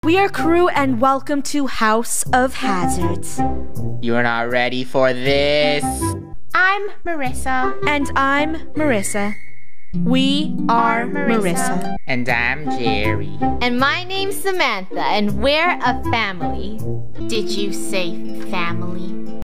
We are Krew and welcome to House of Hazards. You're not ready for this. I'm Marissa. And I'm Marissa. We are Marissa. And I'm Jerry. And my name's Samantha, and we're a family. Did you say family?